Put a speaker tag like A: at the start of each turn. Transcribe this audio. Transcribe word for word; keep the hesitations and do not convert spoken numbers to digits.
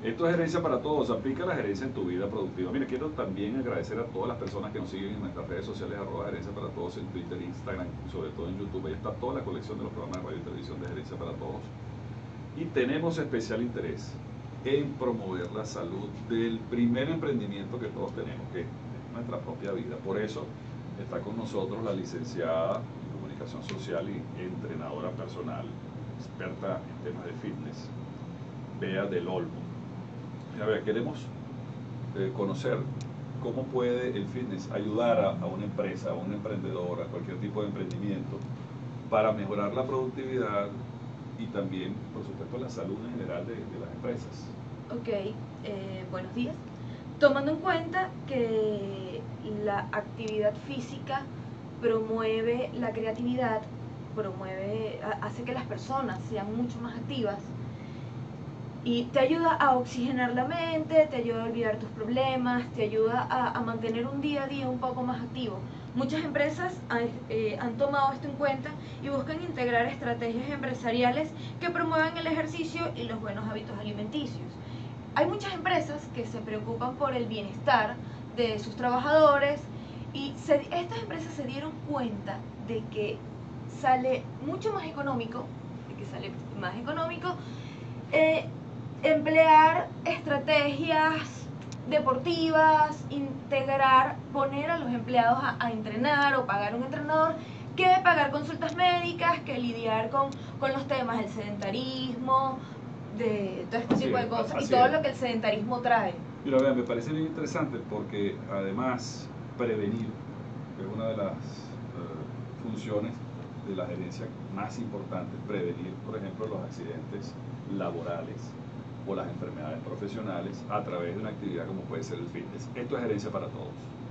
A: Esto es gerencia para todos, aplica la gerencia en tu vida productiva. Mira, quiero también agradecer a todas las personas que nos siguen en nuestras redes sociales, arroba gerencia para todos, en Twitter, Instagram, sobre todo en YouTube. Ahí está toda la colección de los programas de radio y televisión de gerencia para todos. Y tenemos especial interés en promover la salud del primer emprendimiento que todos tenemos, que es nuestra propia vida. Por eso está con nosotros la licenciada en comunicación social y entrenadora personal, experta en temas de fitness, Bea del Olmo. A ver, queremos eh, conocer cómo puede el fitness ayudar a, a una empresa, a un emprendedor, a cualquier tipo de emprendimiento, para mejorar la productividad y también, por supuesto, la salud en general de, de las empresas.
B: Ok, eh, buenos días. Tomando en cuenta que la actividad física promueve la creatividad, promueve, hace que las personas sean mucho más activas, y te ayuda a oxigenar la mente, te ayuda a olvidar tus problemas, te ayuda a, a mantener un día a día un poco más activo. Muchas empresas han, eh, han tomado esto en cuenta y buscan integrar estrategias empresariales que promuevan el ejercicio y los buenos hábitos alimenticios. Hay muchas empresas que se preocupan por el bienestar de sus trabajadores y se, estas empresas se dieron cuenta de que sale mucho más económico, de que sale más económico eh, emplear estrategias deportivas, integrar, poner a los empleados a, a entrenar o pagar un entrenador, que pagar consultas médicas, que lidiar con, con los temas del sedentarismo, de todo este tipo de cosas y todo lo que el sedentarismo trae.
A: Mira, vean, me parece bien interesante porque además prevenir es una de las uh, funciones de la gerencia más importantes, prevenir, por ejemplo, los accidentes laborales o las enfermedades profesionales a través de una actividad como puede ser el fitness. Esto es gerencia para todos.